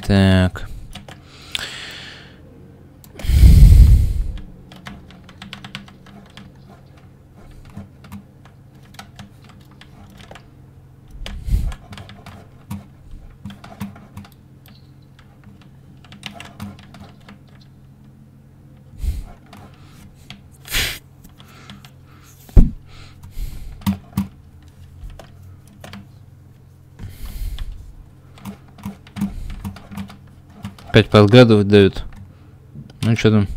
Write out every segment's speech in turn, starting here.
Так. Опять подглядывать дают. Ну что там?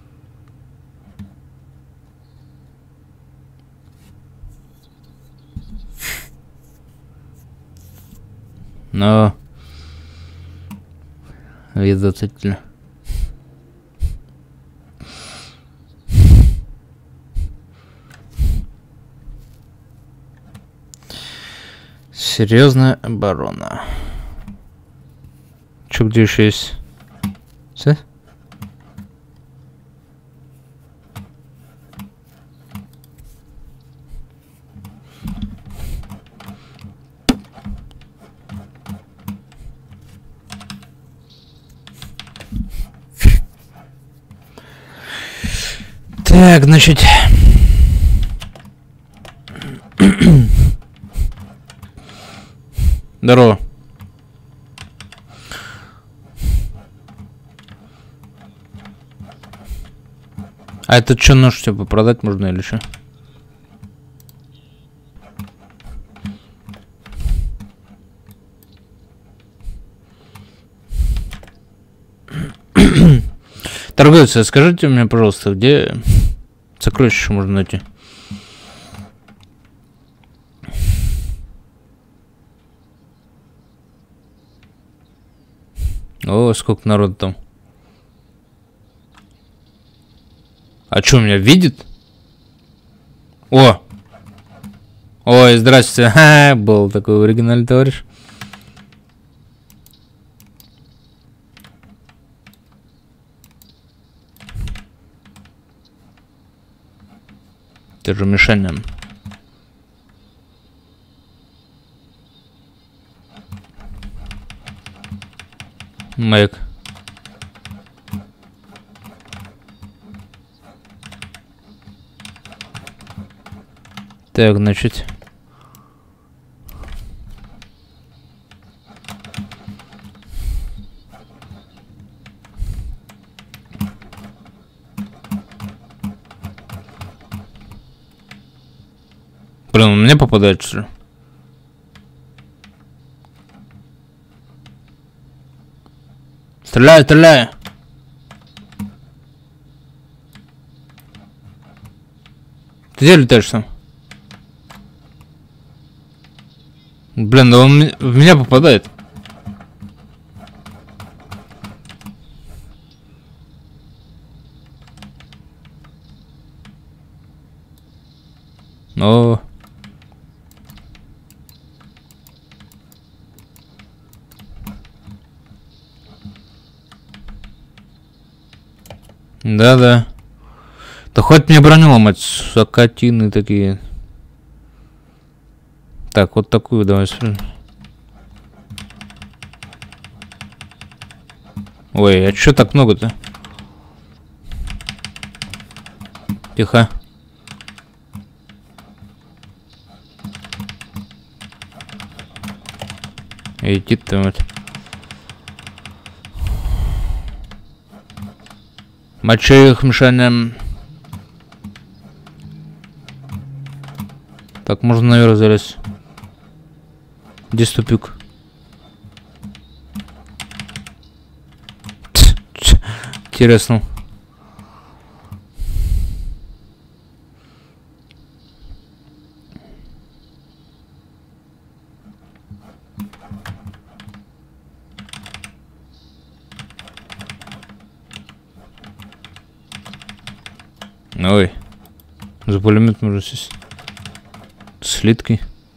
Но вид зацепили. Серьезная оборона. Чё, где еще есть? Все? Так, значит... Здорово. А это что, нож типа продать можно или что? Торговец, скажите мне, пожалуйста, где сокровища можно найти? О, сколько народу там. А что, меня видит? О! Ой, здравствуйте. Ха, был такой оригинальный товарищ. Это же мишень. Маяк. Так, значит. Блин, он мне попадает, что ли? Стреляй, стреляй! Ты где летаешь сам? Блин, да он в меня попадает. О. Да-да. Да хоть мне броню ломать, сокотины такие. Так, вот такую давай. Ой, а чё так много-то? Тихо. Иди ты вот. Мочу их мешанием. Так, можно наверх залезть. Где ступик? Интересно. Ой, за пулемет можно сесть. Слитки.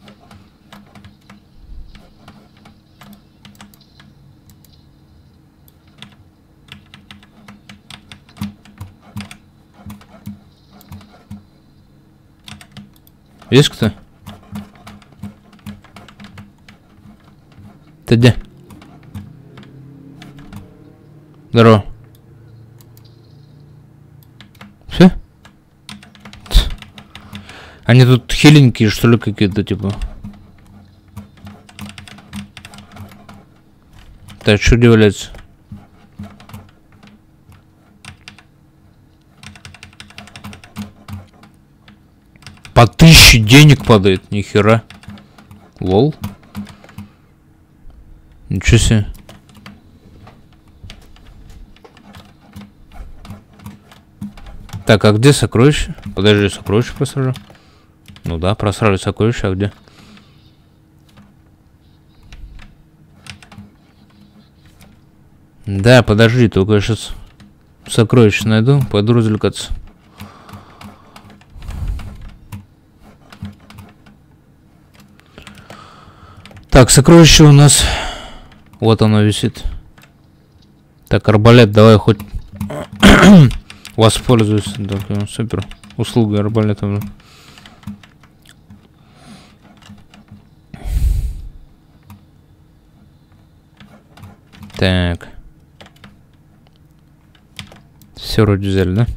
Есть кто? Ты где? Здорово. Все? Они тут хиленькие, что ли, какие-то, типа. Так, что удивляется? По 1000 денег падает, нихера. Лол. Ничего себе. Так, а где сокровища? Подожди, сокровища просрали? Ну да, просрали сокровища, а где? Да, подожди, только я сейчас сокровища найду, пойду развлекаться. Так, сокровище у нас... Вот оно висит. Так, арбалет, давай хоть... Воспользуюсь. Так, супер. Услуга арбалета. Так. Все вроде взяли, да?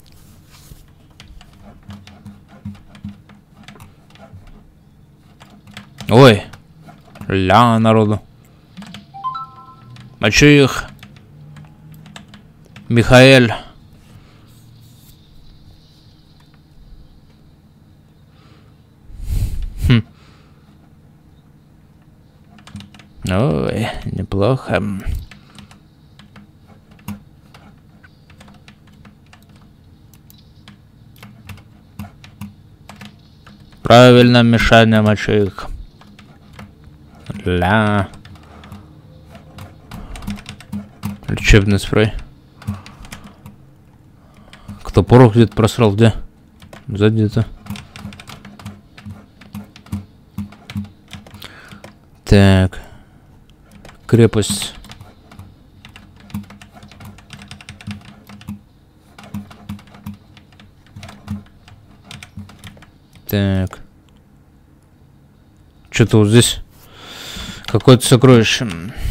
Ой. Ля, народу. А чё их? Михаэль. Хм. Ой, неплохо. Правильно, Мишаня, мочу их. Ля. Лечебный спрей. Кто порох где-то просрал, где? Сзади где-то. Так. Крепость. Так. Что-то вот здесь какое-то сокровище.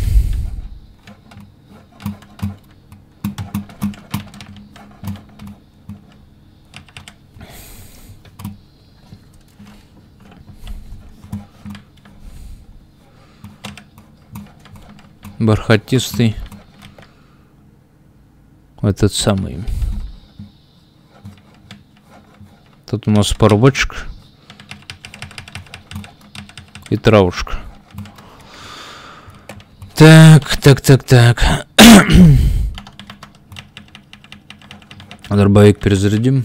Бархатистый. Этот самый. Тут у нас пару бочек. И травушка. Так. Дробовик перезарядим.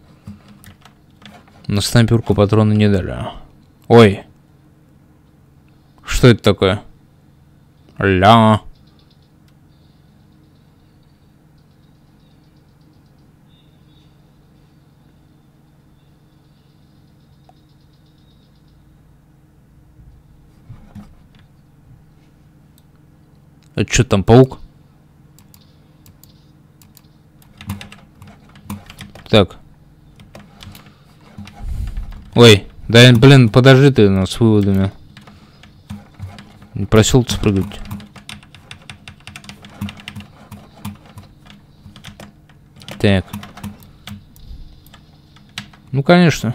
На снайперку патроны не дали. Ой. Что это такое? Ля. Это что там, паук? Так. Ой, да блин, подожди ты с выводами. Не просил спрыгнуть. Так. Ну, конечно.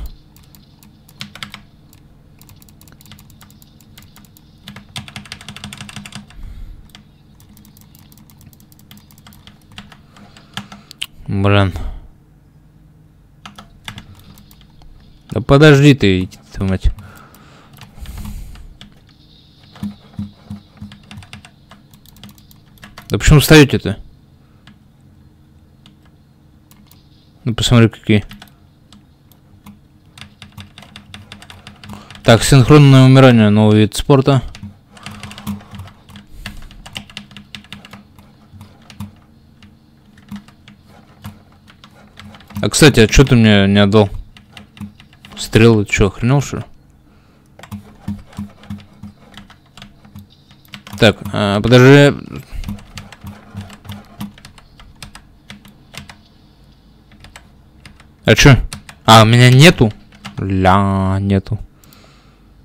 Блин. Да подожди ты, твою мать. Да почему встаете-то? Ну посмотри какие. Так, синхронное умирание, новый вид спорта. А кстати, а что ты мне не отдал? Стрелы, ты что, охренел, что ли? Так, подожди. А чё? А, у меня нету? Ля, нету.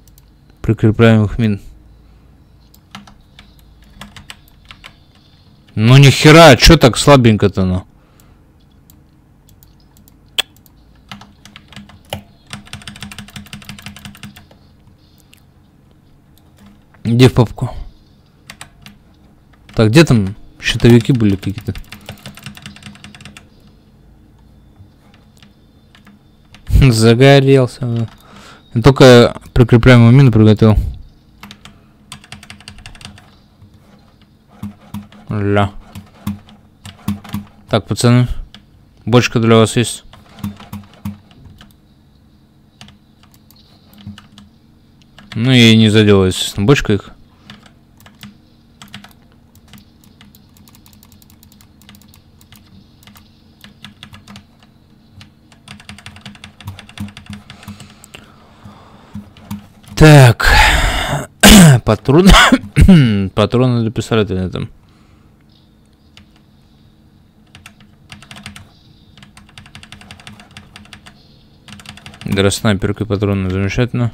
Прикрепляемых мин. Ну нихера, чё так слабенько-то, ну? Иди в попку. Так, где там щитовики были какие-то? Загорелся. Я только прикрепляемую мину приготовил. Ля. Так, пацаны. Бочка для вас есть. Ну и не задела, естественно, бочка их. Так. Патроны. Патроны для пистолета на этом. Для снайперки патроны замечательно.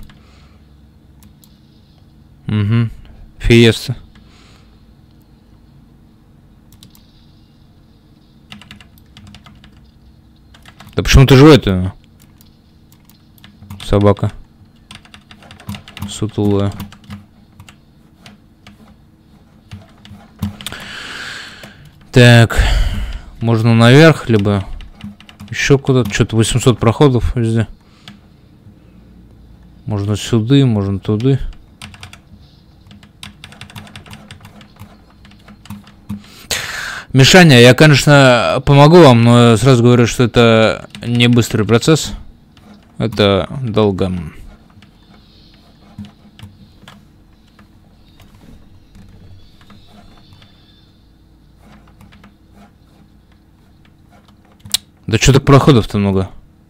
Угу. Фиеста. Да почему ты живой-то? Собака. Сутулая. Так. Можно наверх, либо еще куда-то. Что-то 800 проходов везде. Можно сюда, можно туда. Мишаня, я, конечно, помогу вам, но я сразу говорю, что это не быстрый процесс. Это долго. Да что так проходов-то много?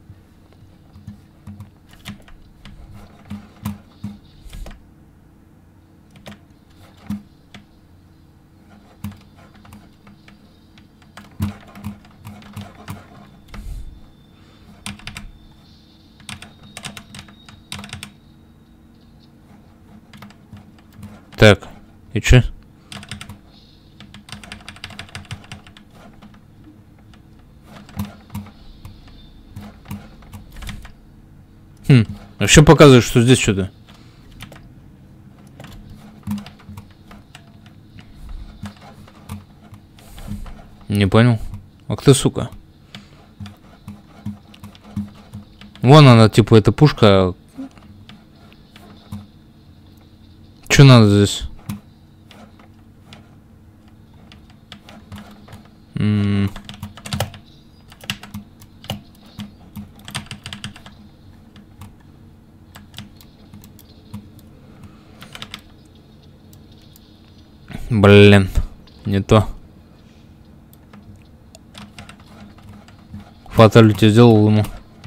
Так, и чё? Вообще показывает, что здесь что-то. Не понял. Ах ты, сука. Вон она, типа, эта пушка. Что надо здесь? Блин, не то. Фаталити сделал ему.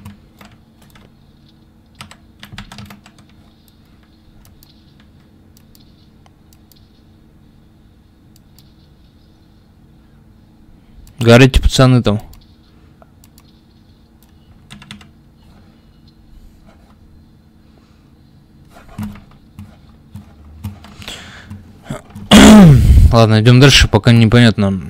Горите, пацаны, там. Ладно, идем дальше, пока непонятно.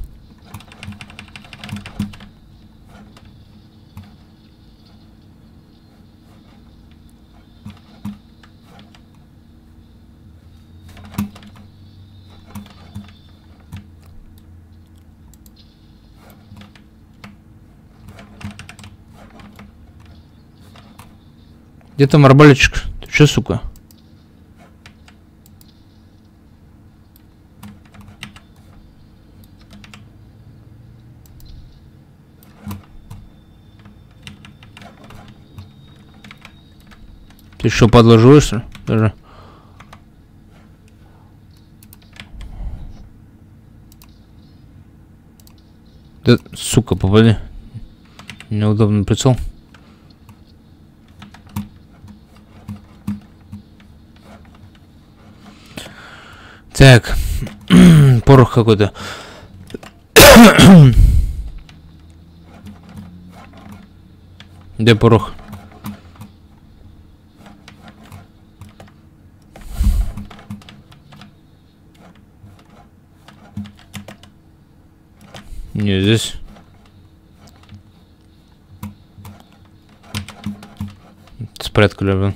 Где там арбалетчик? Ты че, сука? Ты что, подложиваешься? Даже. Да, сука, попади. Неудобный прицел. Так. Порох какой-то. Где порох? Не, здесь. Спрятали, блин.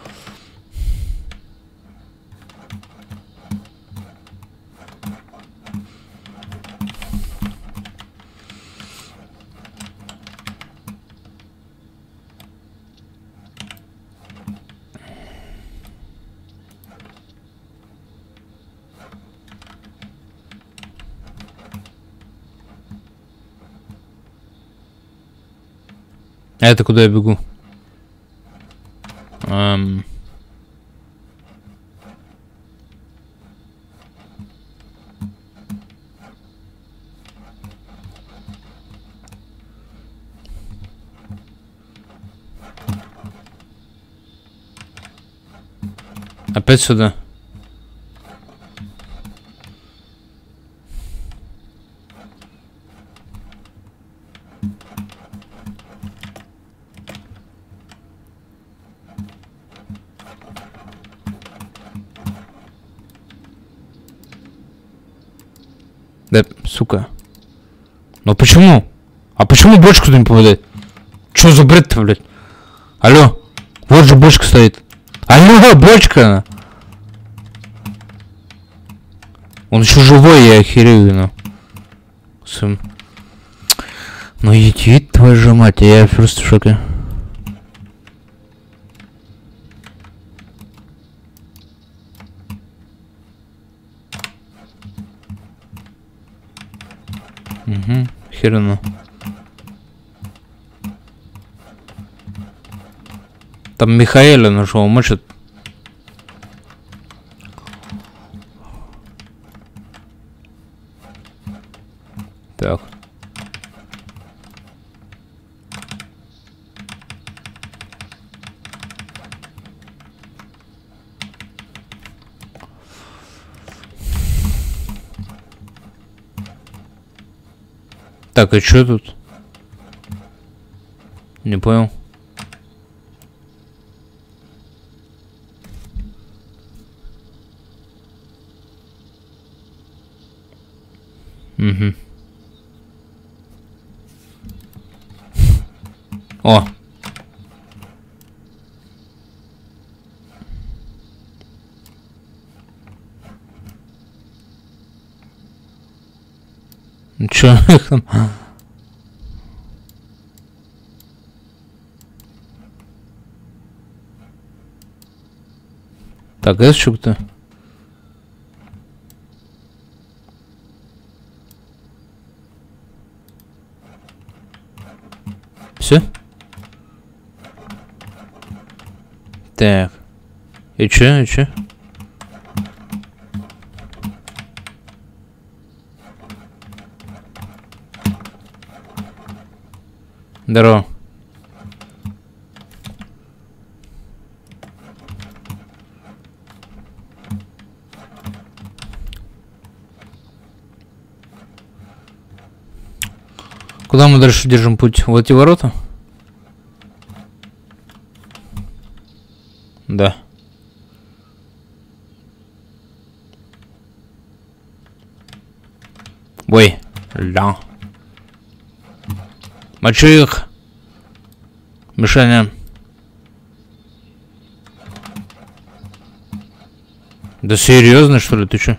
А это куда я бегу? Опять сюда. Да, сука. Но почему? А почему бочку-то не попадает? Чё за бред-то, блядь? Алло. Вот же бочка стоит. Алло, бочка! Он еще живой, я охерею, ну. Ну иди, твою же мать, я просто в шоке. Угу, херено. Там Михаэля нашел, мочит. Так. Так, и что тут? Не понял. Угу. О! Ну чё? Так, это что-то? Все? Так. И чё, и чё? Здорово. Куда мы дальше держим путь? Вот эти ворота? Да. Ой, ля. Мочи их. Мишаня. Да серьезно, что ли, ты чё?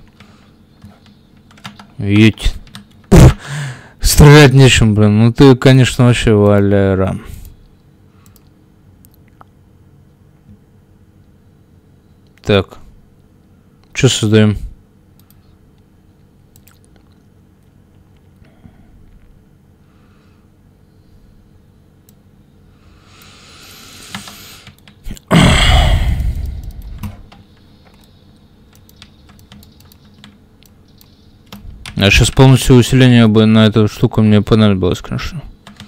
Едь. Стрелять нечем, блин. Ну ты, конечно, вообще Валера. Так. Что создаем? А сейчас полностью усиление бы на эту штуку мне понадобилось, конечно.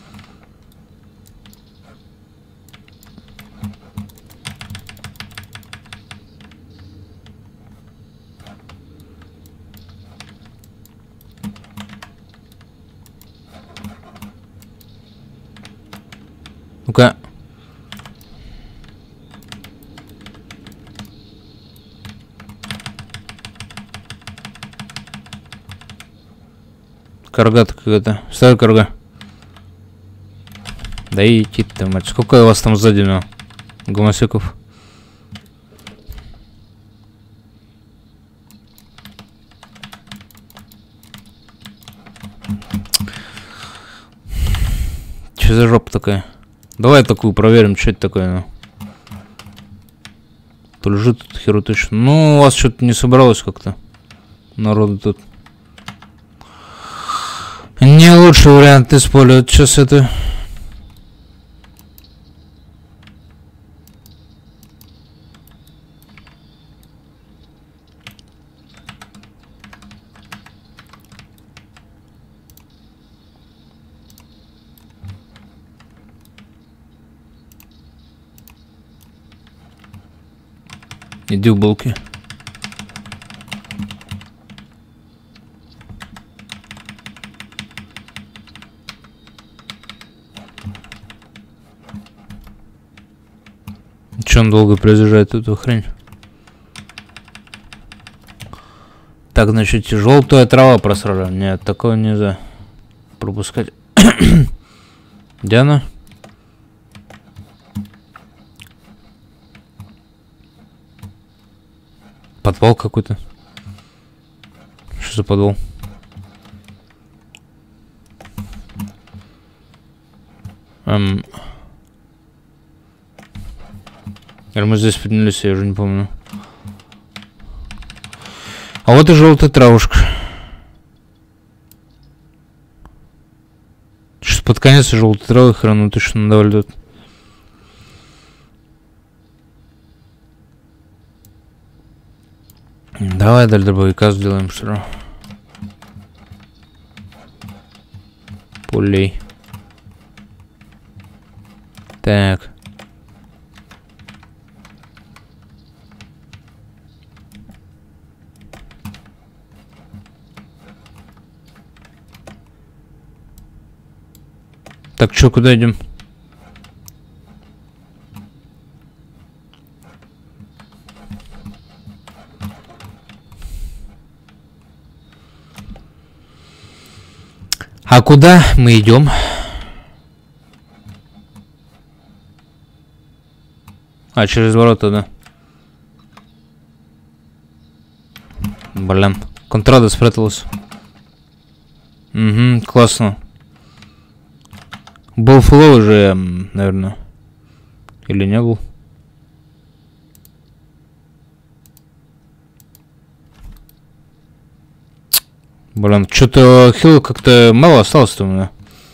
Ну-ка. Карга-то какая-то. Старая карга. Да идти-то, мать. Сколько у вас там сзади, ну? Гомосеков? Что за жопа такая? Давай такую проверим, что это такое, ну. То лежит тут херу точно. Ну, у вас что-то не собралось как-то. Народу тут. Не лучший вариант использовать сейчас это. Иди в булки. Че он долго произъезжает эту хрень? Так, значит, желтая трава просрала. Нет, такого нельзя пропускать. Где она? Подвал какой-то. Что за подвал? Или мы здесь поднялись, я уже не помню. А вот и желтая травушка. Сейчас под конец желтой травы хрену точно надавали тут. Давай дальнобойка сделаем, что ли. Пулей. Так. Так, чё, куда идем? А куда мы идем? А, через ворота, да. Блин, контрада спряталась. Угу, классно. Был флоу уже, наверное. Или не был? Блин, что-то хил как-то мало осталось-то у меня.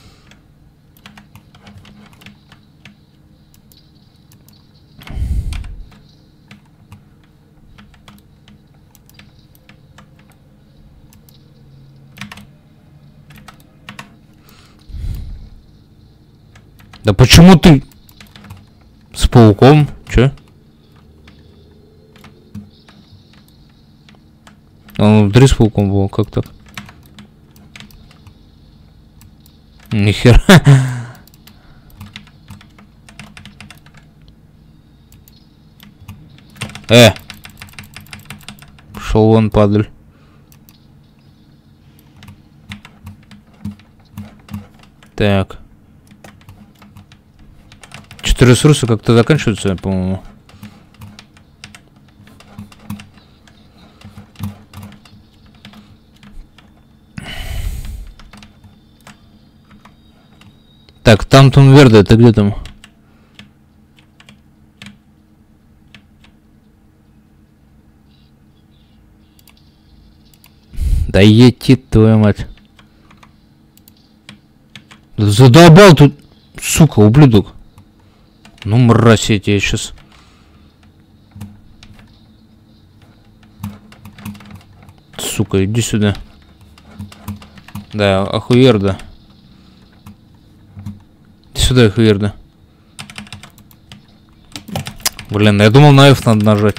Да почему ты с пауком? Чё? Он внутри с пауком был, как так? Нихера. Шел вон, падаль. Так. Что-то ресурсы как-то заканчиваются, по-моему. Так, Тантун Верде, это где там? Да ети, твою мать. Задолбал тут, сука, ублюдок. Ну, мразь, я тебе сейчас. Сука, иди сюда. Да, охуерда. Иди сюда, охуерда. Блин, я думал, на F надо нажать.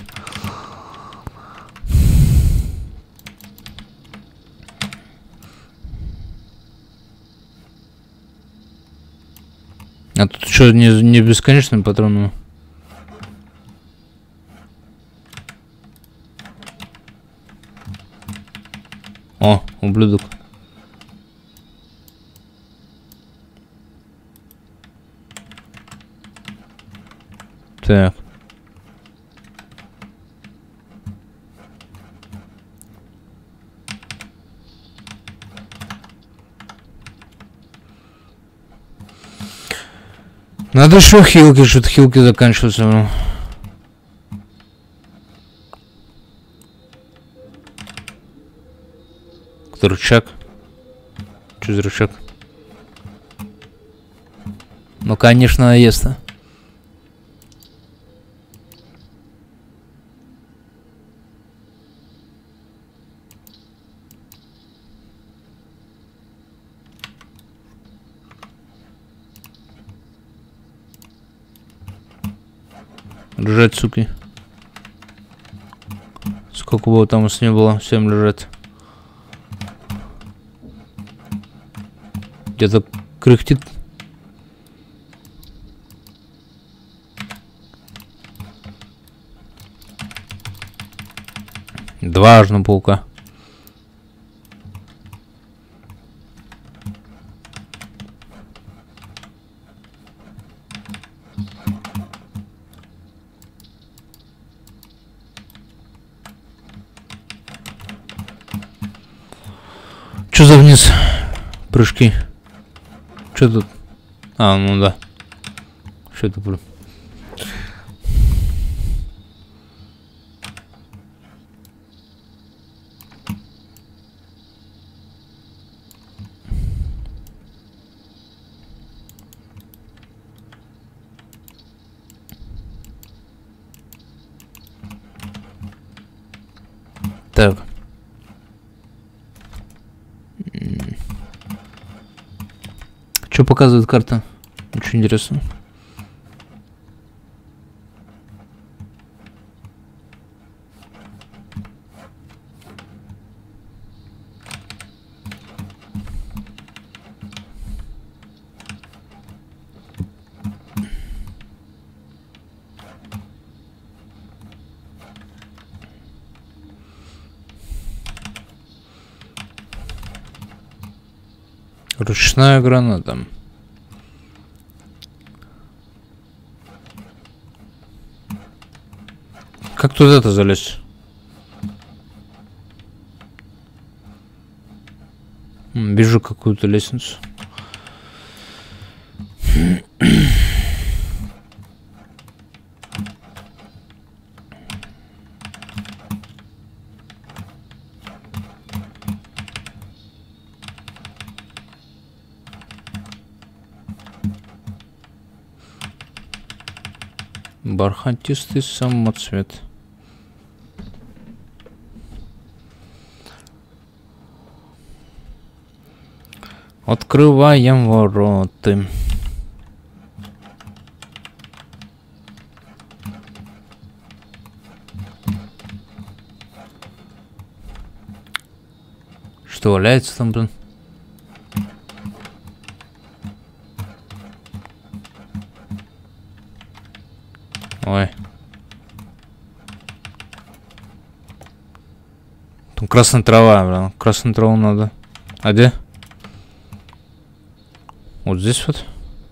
А тут что, не бесконечным патроном? О, ублюдок. Так. Надо еще хилки, что-то хилки заканчиваются. Ну. Кто рычаг? Что за рычаг? Ну, конечно, наезд-то. Лежать, суки. Сколько было там у нас не было? Всем лежать. Где-то кряхтит. Дважно паука. Что за вниз? Прыжки. Что тут? А, ну да. Что это? Так. Что показывает карта? Очень интересно. Ручная граната. Как туда-то залезть? Вижу какую-то лестницу. Бархатистый самоцвет. Открываем вороты. Что валяется там, блин? Ой. Там красная трава, блин. Красную траву надо. А где? Вот здесь вот.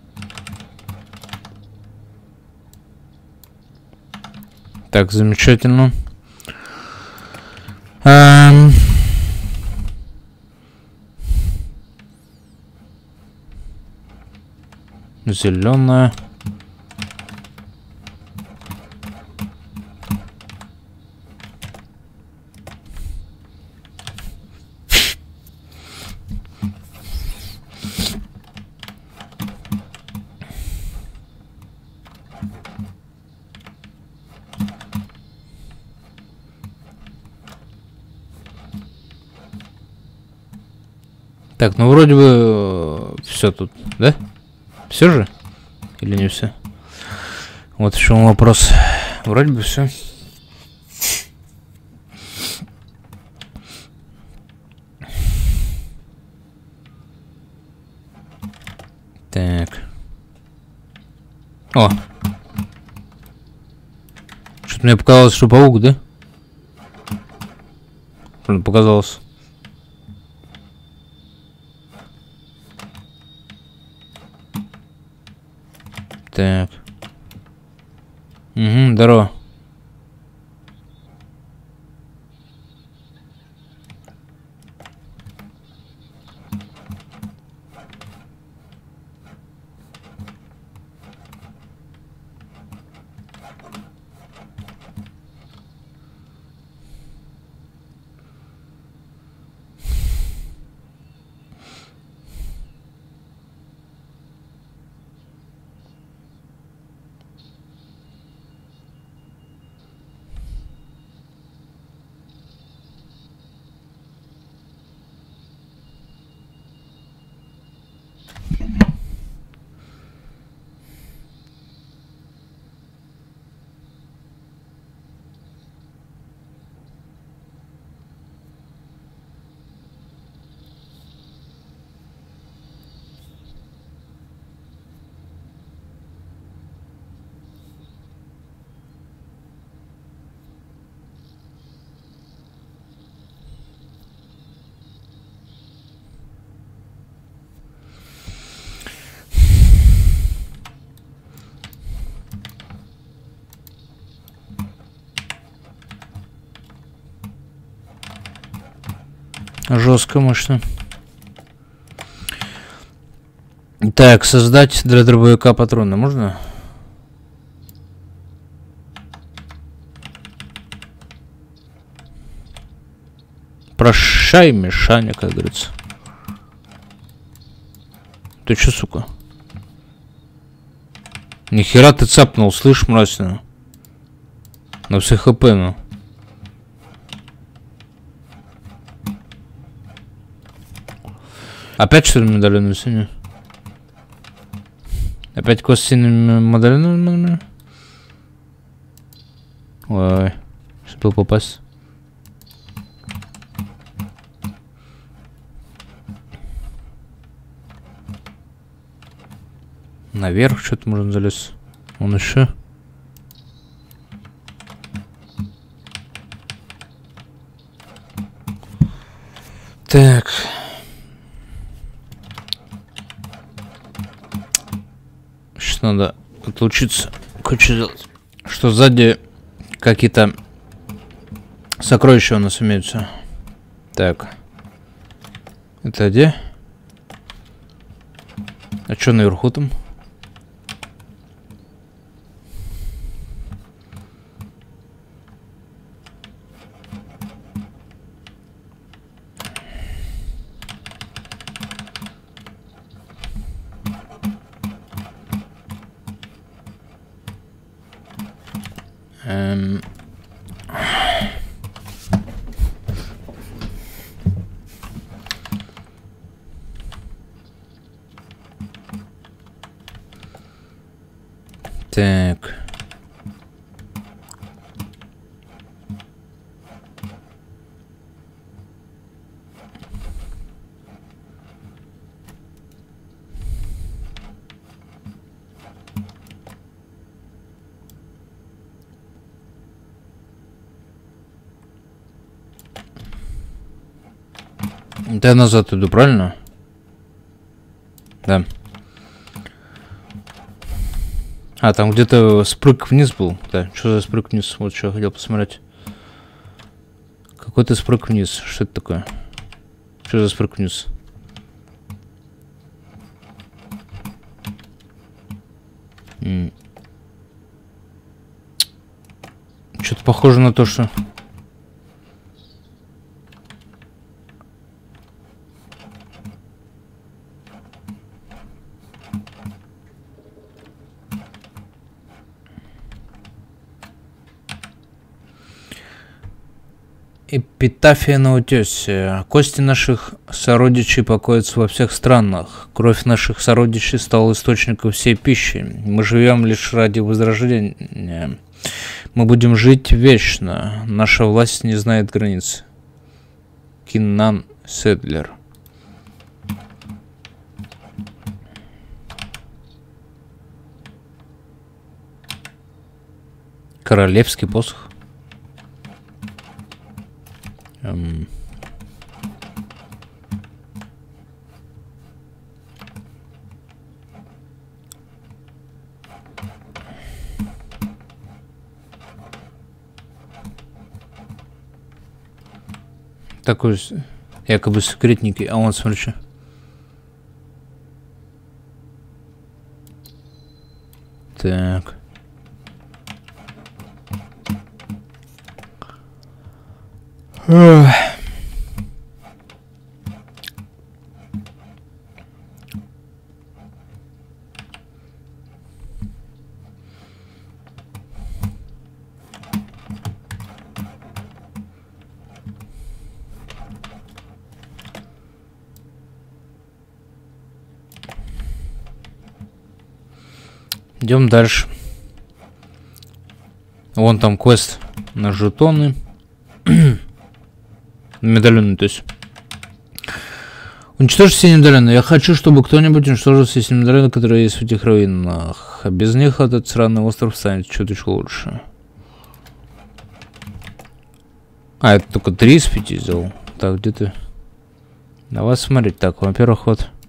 Так, замечательно. Зеленая. Так, ну вроде бы все тут, да? Все же? Или не все? Вот в чем вопрос. Вроде бы все. Так. О! Что-то мне показалось, что паук, да? Показалось. Так. Угу, здорово. Жестко, мощно. Так, создать для дробовика патроны можно? Прощай, Мишаня, как говорится. Ты чё, сука? Нихера ты цапнул, слышь, мразь, ну. На все хп, ну. Опять что ли медальоны синие? Опять кость с синими медальонами? Ой, успел попасть. Наверх что-то можно залезть. Он еще. Так. Сейчас надо отлучиться. Кое-что сделать. Что сзади какие-то сокровища у нас имеются. Так. Это где? А что наверху там? Так. Да, назад иду, правильно? Да. А, там где-то спрыг вниз был. Да, что за спрыг вниз? Вот что я хотел посмотреть. Какой-то спрыг вниз. Что это такое? Что за спрыг вниз? Что-то похоже на то, что... Эпитафия на утесе. Кости наших сородичей покоятся во всех странах. Кровь наших сородичей стала источником всей пищи. Мы живем лишь ради возрождения. Мы будем жить вечно. Наша власть не знает границ. Киннан Седлер. Королевский посох. такой якобы секретники. А вон, смотри, что. Так. Идем дальше. Вон там квест на жетоны. Медальоны, то есть. Уничтожить все медальоны. Я хочу, чтобы кто-нибудь уничтожил все медальоны, которые есть в этих руинах. А без них этот сраный остров станет чуточку лучше. А, это только 3 из 5 сделал. Так, где ты? Давай смотреть. Так, во-первых,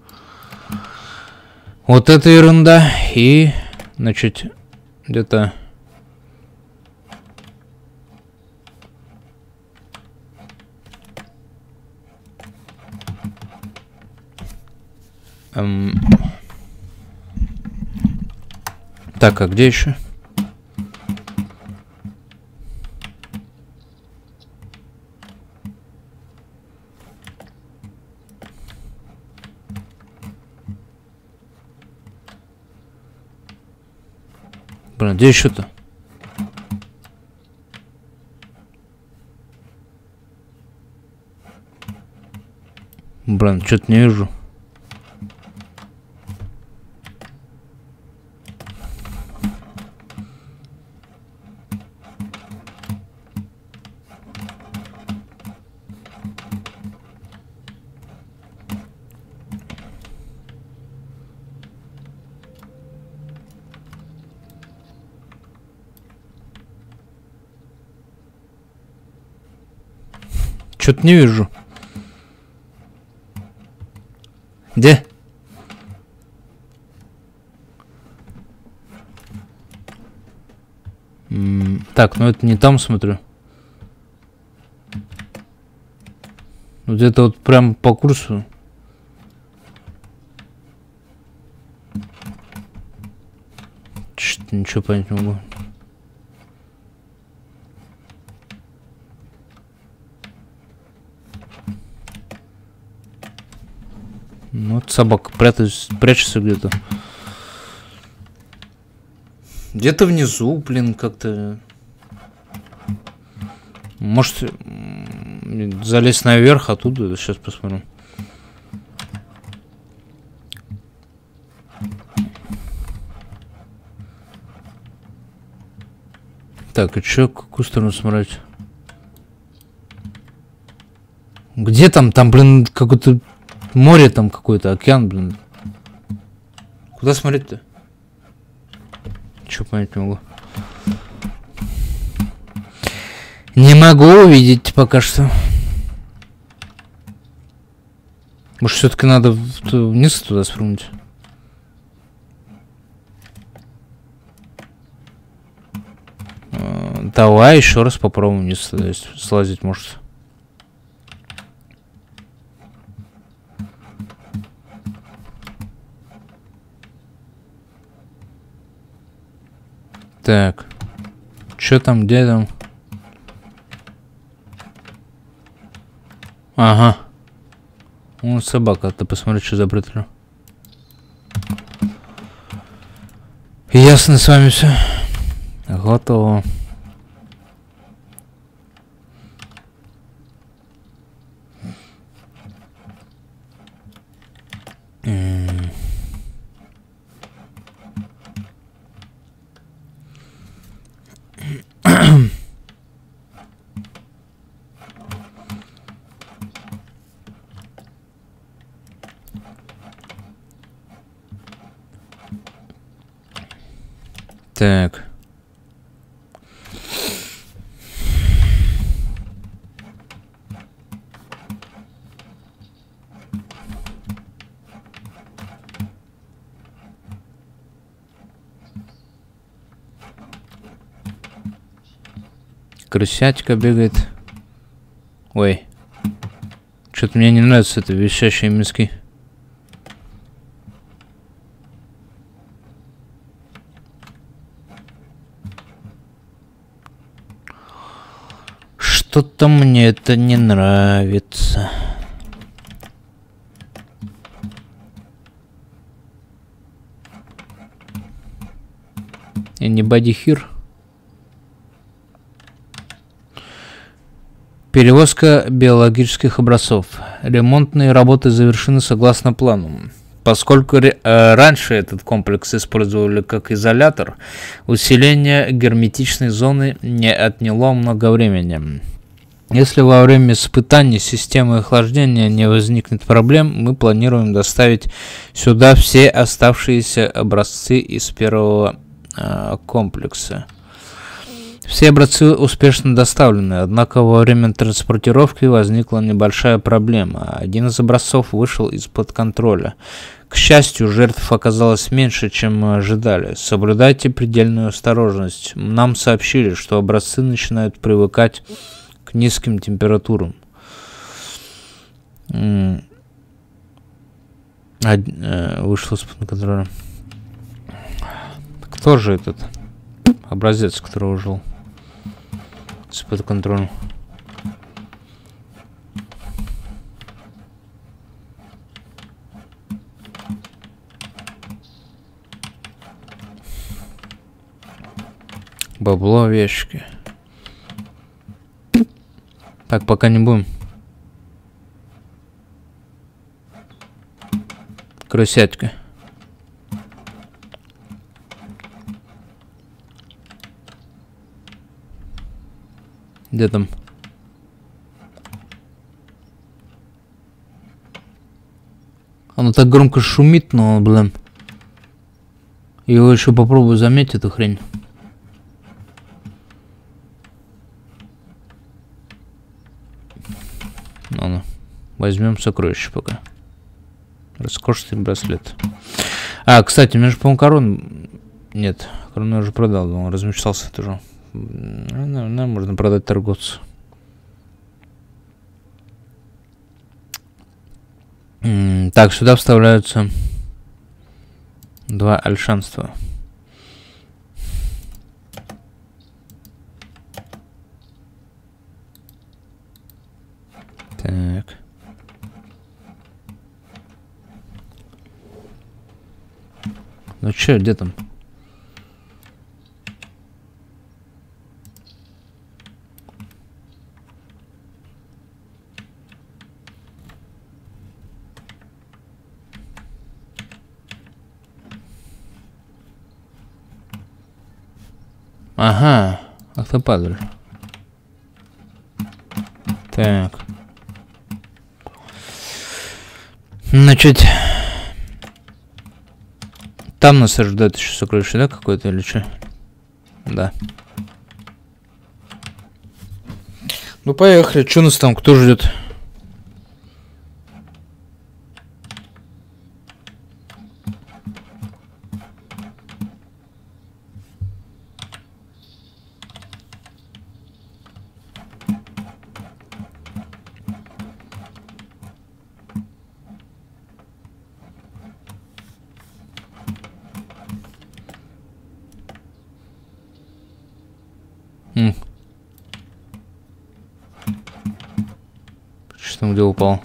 вот эта ерунда. И, значит, где-то... Так, а где еще? Блин, где еще-то? Блин, что-то не вижу. Что-то не вижу. Где? Так, ну это не там, смотрю. Вот это вот прям по курсу. Что-то ничего понять не могу. Ну, вот собака прячется где-то. Где-то внизу, блин, как-то... Может, залезть наверх оттуда? Сейчас посмотрим. Так, и чё, какую сторону смотреть? Где там? Там, блин, какое-то море там какой-то, океан, блин. Куда смотреть-то? Чё понять не могу. Не могу увидеть пока что. Может, все-таки надо вниз туда спрыгнуть? Давай еще раз попробуем вниз слазить, может. Так. Что там, где там? Ага. Вон собака, ты посмотри, что за братель. Ясно с вами все. Готово. Так. Крысятка бегает. Ой. Что-то мне не нравится это висящие миски. Что-то мне это не нравится. Anybody here? Перевозка биологических образцов. Ремонтные работы завершены согласно плану. Поскольку раньше этот комплекс использовали как изолятор, усиление герметичной зоны не отняло много времени. Если во время испытаний системы охлаждения не возникнет проблем, мы планируем доставить сюда все оставшиеся образцы из первого комплекса. Все образцы успешно доставлены, однако во время транспортировки возникла небольшая проблема. Один из образцов вышел из-под контроля. К счастью, жертв оказалось меньше, чем мы ожидали. Соблюдайте предельную осторожность. Нам сообщили, что образцы начинают привыкать к низким температурам. Вышел из-под контроля. Кто же этот образец, который ушел из-под контроля? Бабло в ящике. Так, пока не будем. Крысятка. Где там? Оно так громко шумит, но, блин. Его еще попробую заметить, эту хрень. Ладно. Возьмем сокровище пока. Роскошный браслет. А, кстати, у меня же, по-моему, корон... Нет, корону я уже продал, думал, размечтался тоже. Нам можно продать торговцу. Так, сюда вставляются 2 альшанства. Так. Ну чё, где там? Ага, автопадль. Так. Значит, там нас ожидает еще сокровище, да, какое-то или что? Да. Ну поехали, что нас там, кто ждет? Что там, где упал?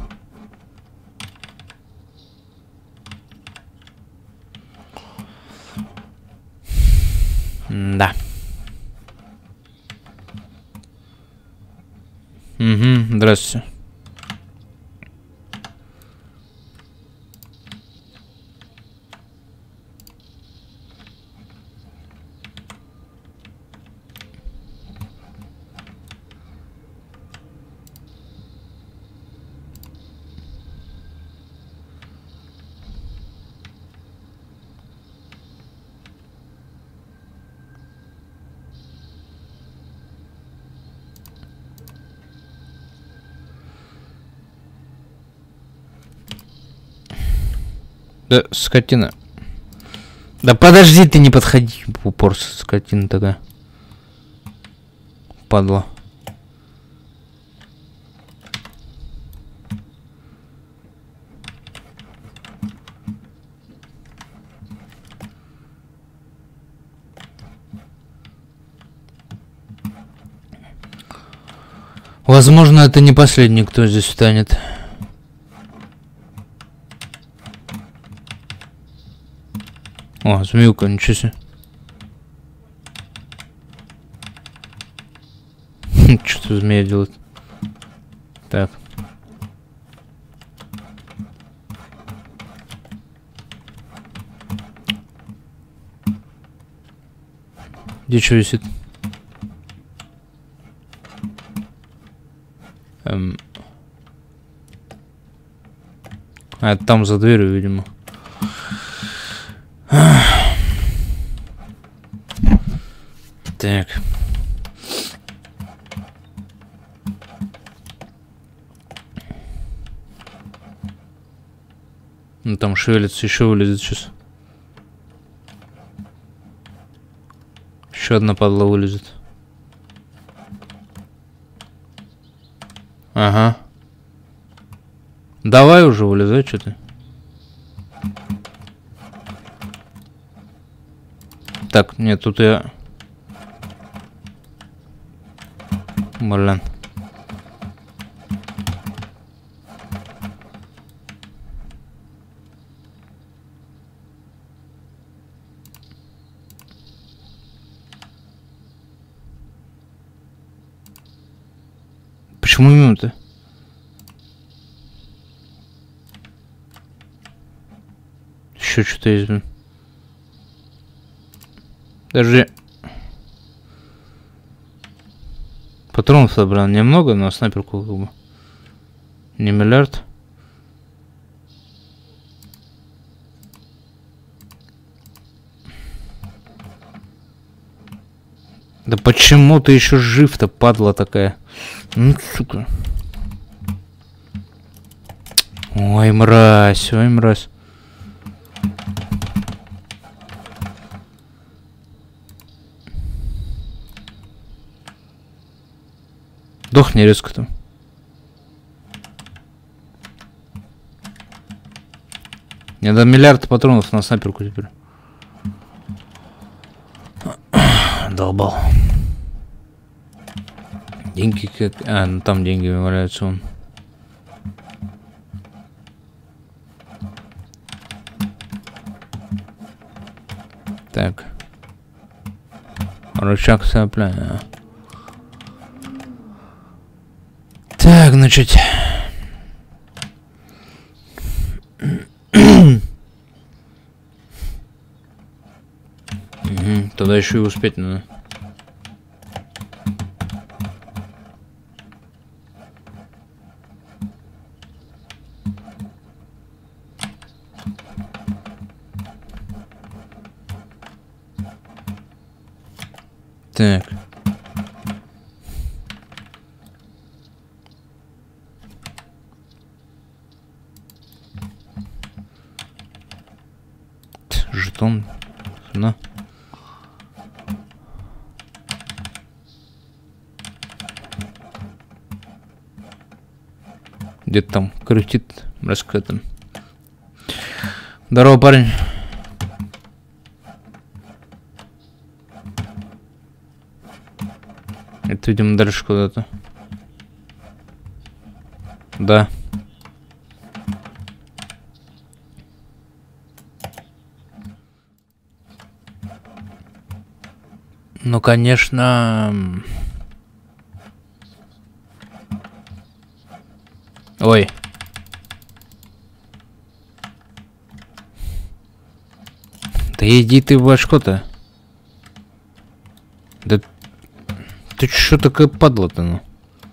Да. Угу, здравствуйте. Да, скотина. Да подожди, ты не подходи в упор, скотина такая. Падла. Возможно, это не последний, кто здесь встанет. О, змеюка, ничего себе. Что змея делает? Так. Где что висит? А, это там за дверью, видимо. Так. Ну там шевелится, еще вылезет сейчас. Еще одна падла вылезет. Ага. Давай уже вылезай, что ты. Так, нет, тут я... Блин. Почему мимо-то? Еще что-то есть, блин. Даже патронов собрал немного, но снайперку как бы не миллиард. Да почему ты еще жив-то, падла такая? Ну, сука. Ой, мразь, ой, мразь. Дохни резко там. Мне до миллиарда патронов на снайперку теперь. Долбал. Деньги как... А, ну там деньги валяются вон. Так. Рычаг цепляния. Так, значит. Тогда еще и успеть надо. Так. Жетон. На. Где-то там крутит раскатом. Здорово, парень. Это, видимо, дальше куда-то. Да. Ну, конечно... Ой. Да иди ты в башку-то. Да ты что такая падла-то, ну?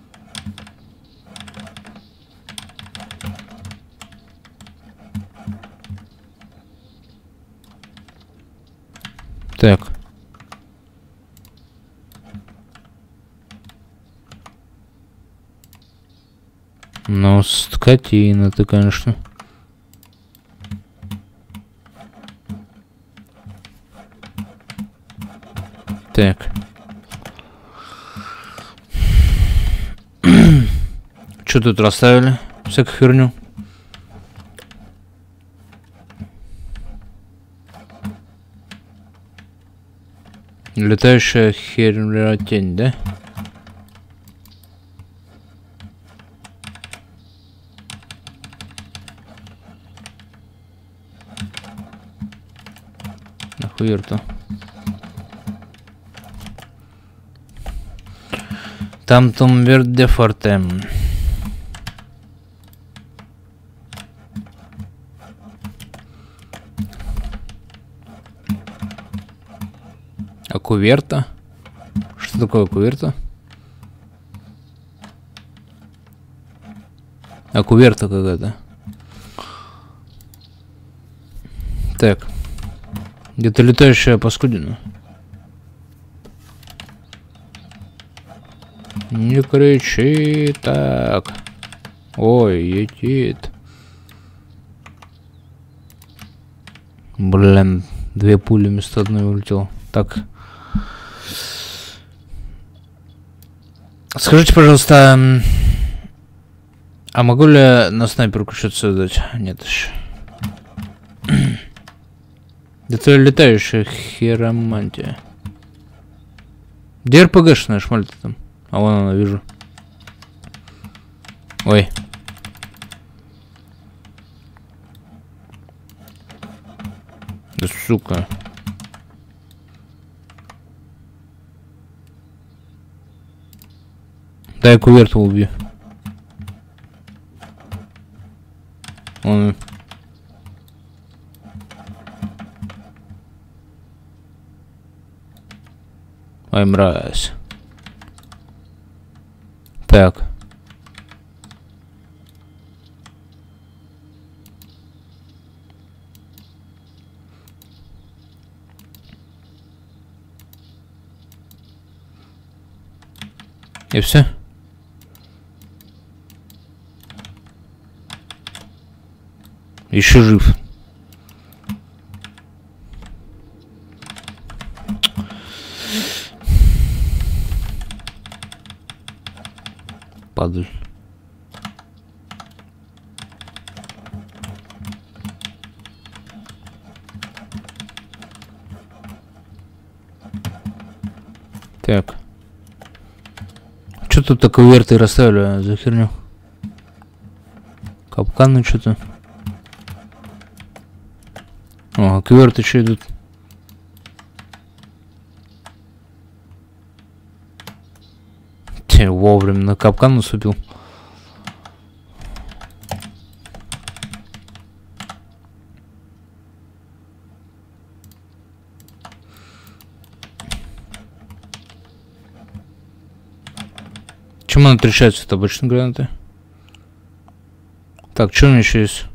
Так. Ну, скотина ты, конечно. Так. Что тут расставили? Всякую херню. Летающая херня тень, да? Куверту. Там верт де фортем. А куверта? Что такое куверта? А куверта какая-то. Так. Где-то летающая паскудина. Не кричи так. Ой, летит. Блин, 2 пули вместо одной улетел. Так. Скажите, пожалуйста, а могу ли я на снайперку что-то создать? Нет еще. Это летающая хиромантия. Где РПГшная шмаль-то там? А вон она, вижу. Ой. Да сука. Дай куверту убью. Он... Ой, мразь. Так. И все? Еще жив. Падаль. Так. Что тут такое верты расставили за херню? Капканы что-то. О, кверты что идут? Те, вовремя на капкан наступил. Чем она отличается от обычной гранаты? Так, что у меня еще есть?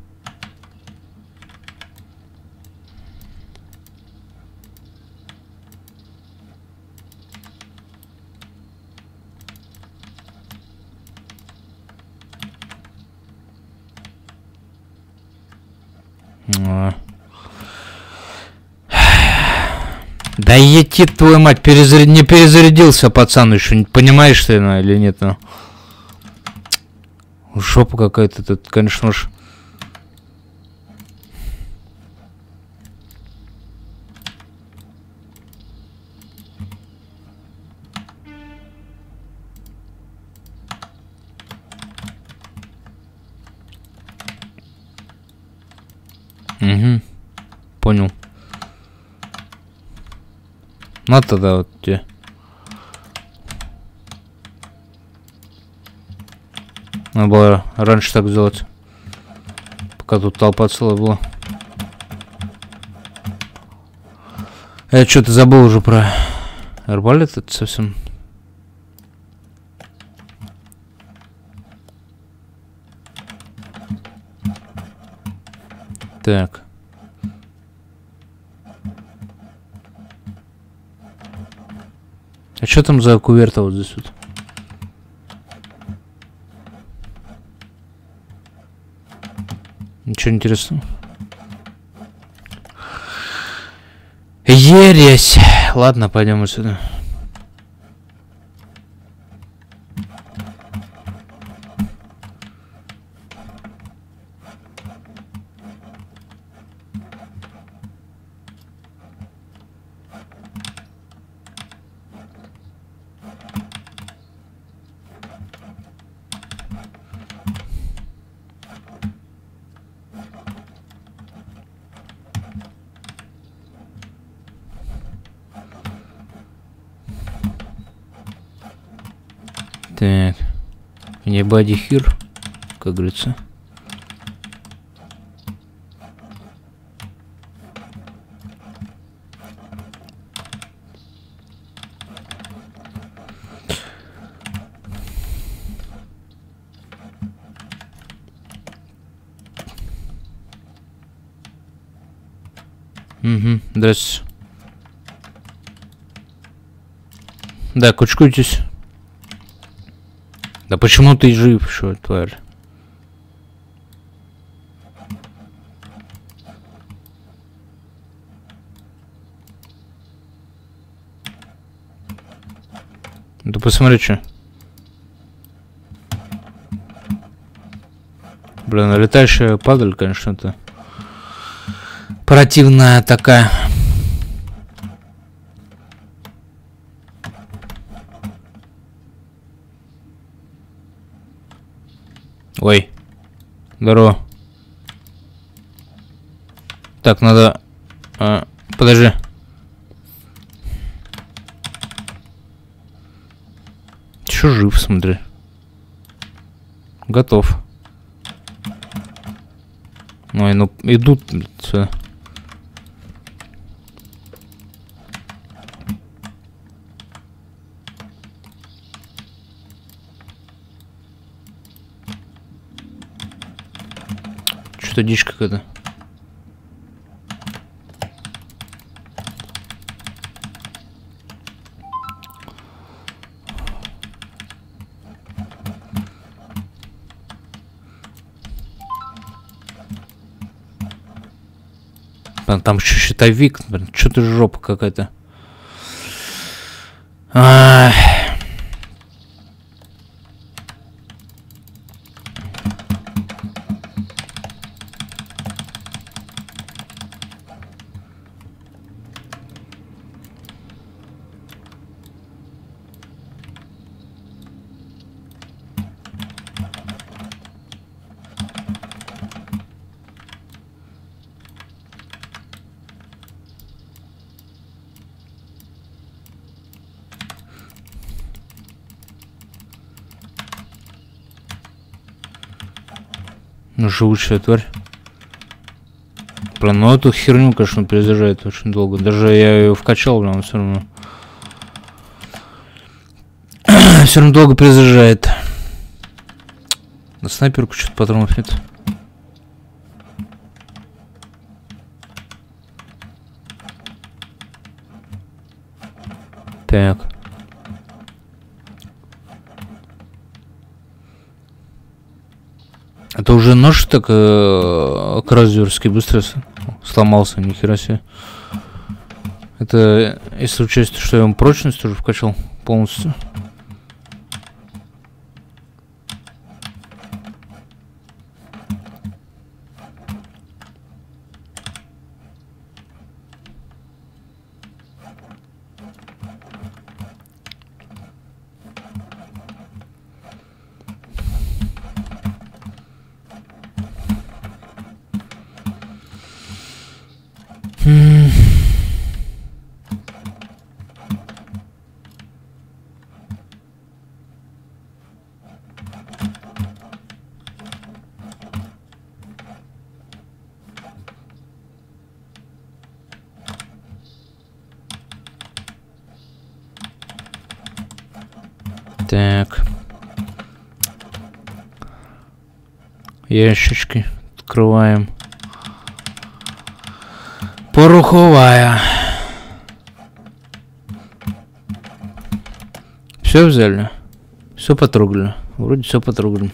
Да ети твою мать, не перезарядился пацан еще, понимаешь ты или нет? Ну? Жопа какая-то тут, конечно уж. Угу, понял. Ну тогда вот тебе. Надо было раньше так сделать. Пока тут толпа целая была. Я что-то забыл уже про арбалет, это совсем. Так. А что там за куверта вот здесь вот? Ничего интересного. Ересь. Ладно, пойдем отсюда. Так. Не бади хир, как говорится. Угу, здрасте. Да, кучкуйтесь. Да почему ты жив, что, тварь? Да посмотри, что. Блин, летающая падаль, конечно-то. Противная такая. Ой. Здорово. Так, надо... подожди. Чё жив, смотри. Готов. Ой, ну идут сюда. Что-то дичь какая-то. Там еще щитовик, блин, что-то жопа какая-то. Ну, живучая тварь. Блин, ну эту херню, конечно, перезаряжает очень долго. Даже я ее вкачал, блин, все равно. Все равно долго перезаряжает. На снайперку что-то патронов нет. Так. Это уже нож так кразерский быстро сломался, нихера себе. Это если учесть, что я вам прочность уже вкачал полностью. Так. Ящички открываем. Пороховая. Все взяли? Все потрогали. Вроде все потрогали.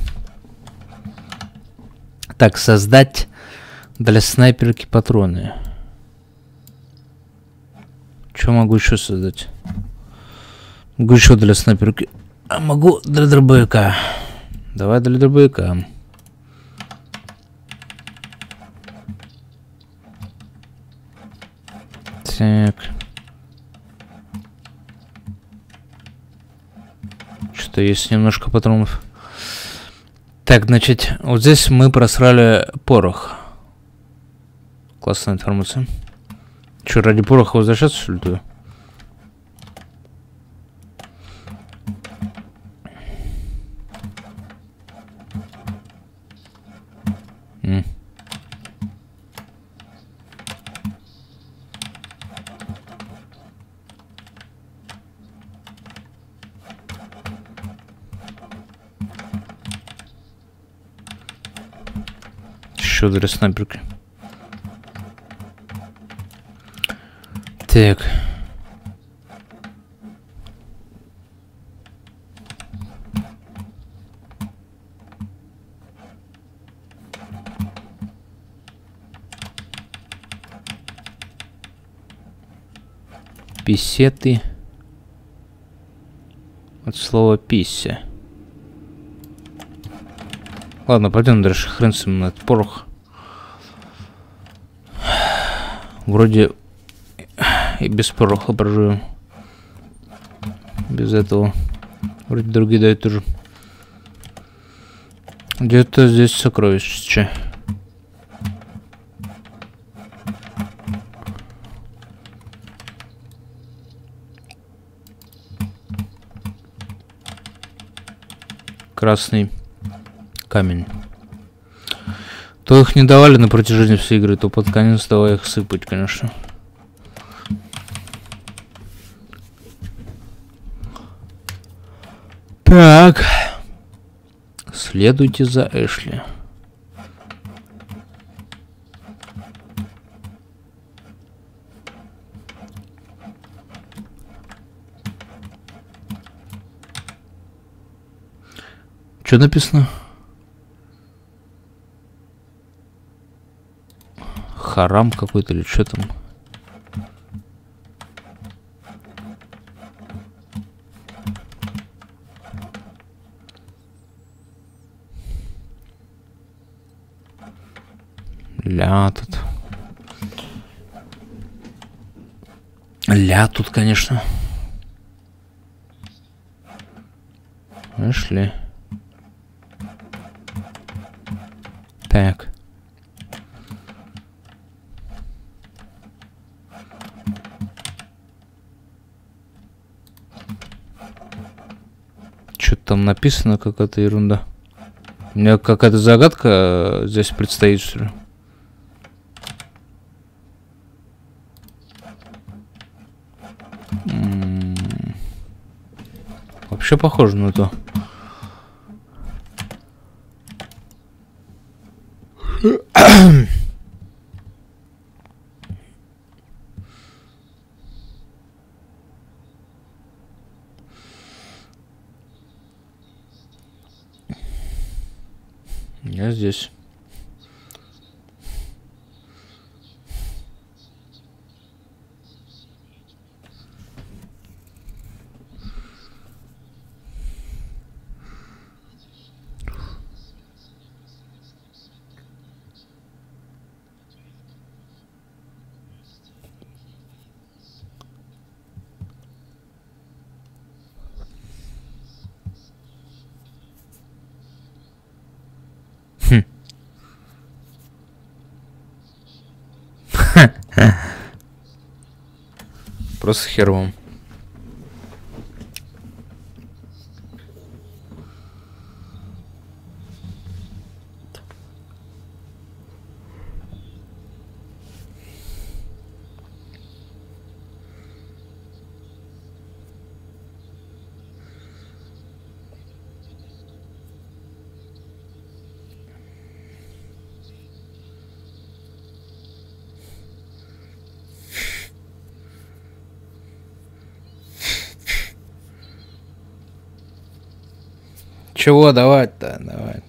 Так, создать для снайперки патроны. Что могу еще создать? Могу еще для снайперки. А могу для дробовика. Давай для дробовика. Так. Что-то есть немножко патронов. Так, значит, вот здесь мы просрали порох. Классная информация. Что, ради пороха возвращаться, что ли, туда? Еще для снайперки. Так. Писеты. От слова пися. Ладно, пойдем дальше. Хрен с ним на этот порох. Вроде и без пороха проживем. Без этого. Вроде другие дают тоже. Где-то здесь сокровище. Красный камень. То их не давали на протяжении всей игры, то под конец давай их сыпать, конечно. Так. Следуйте за Эшли. Что написано? Харам какой-то или что там? Ля тут. Ля тут, конечно. Эшли. Так. Что-то там написано, какая-то ерунда. У меня какая-то загадка здесь предстоит, что ли? Вообще похоже на то. Я здесь. Просто хер вам. Чего давать-то? Давай.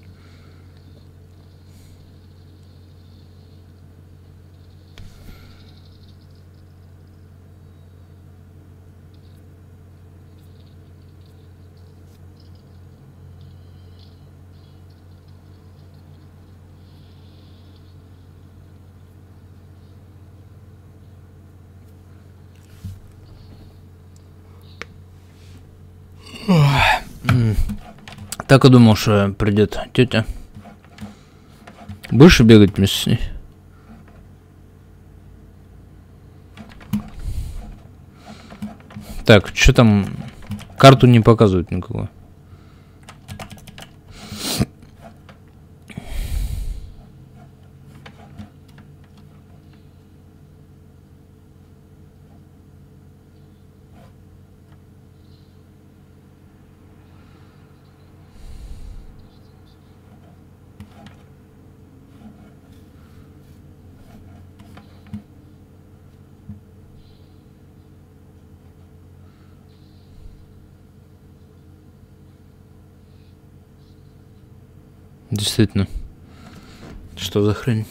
Так и думал, что придет тетя. Будешь бегать вместе с ней? Так, что там? Карту не показывают никакого. Действительно. Что за хрень?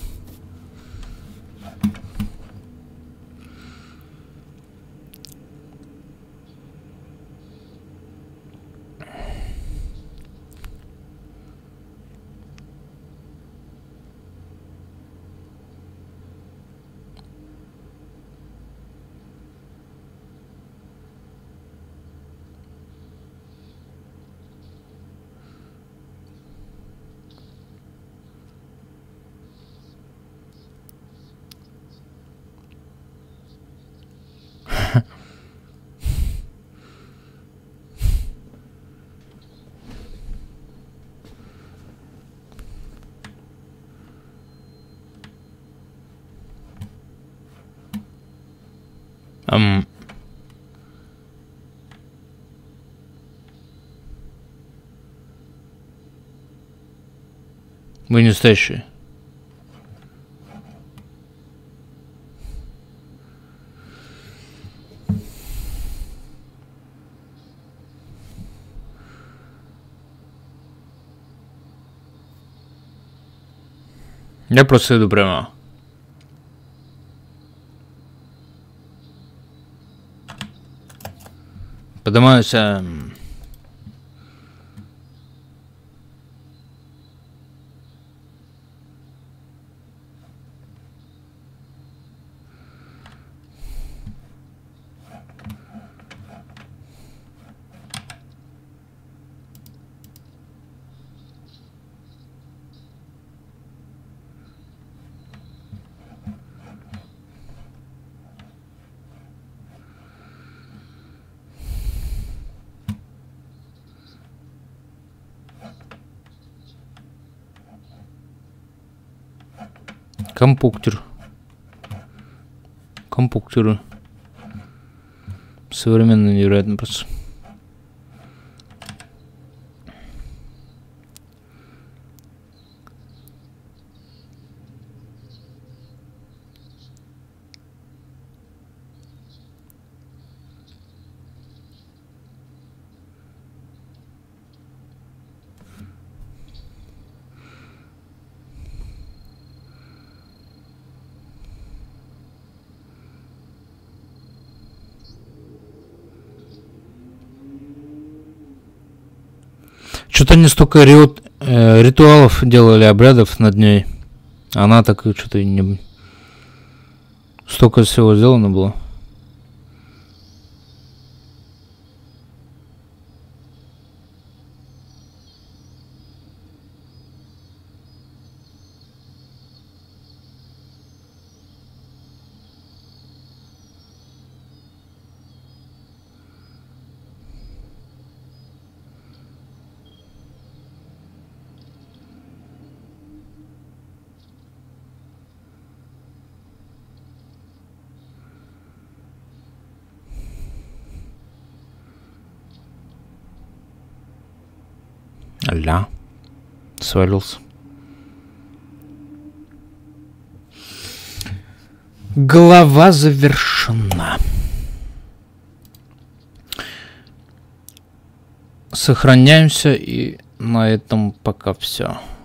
Вы не настоящие. Я просто иду прямо. Поднимаюсь. Компьютер. Компьютеры. Современно невероятно просто. Что-то они столько ритуалов делали, обрядов над ней. Она так и что-то не... Столько всего сделано было. Аля. Свалился. Глава завершена. Сохраняемся, и на этом пока все.